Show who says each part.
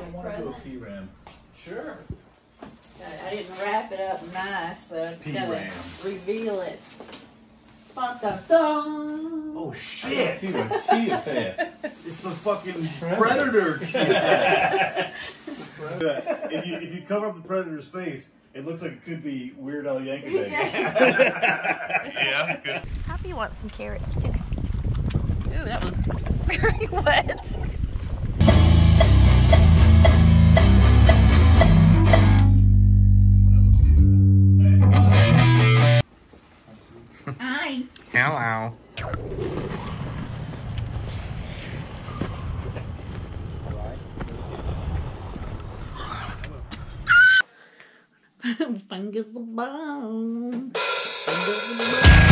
Speaker 1: want to do a P-Ram. Sure.
Speaker 2: I didn't wrap it up nice, so it's gonna reveal it.
Speaker 3: Oh shit!
Speaker 1: See the chia pet.
Speaker 3: It's the fucking predator chia pet. If you cover up the predator's face, it looks like it could be Weird Al Yankovic.
Speaker 4: Yeah, good.
Speaker 5: Happy wants some carrots too. Ooh, that was very wet.
Speaker 2: Hi.
Speaker 4: Hello.
Speaker 2: Fingers the bone. Fingers the bone.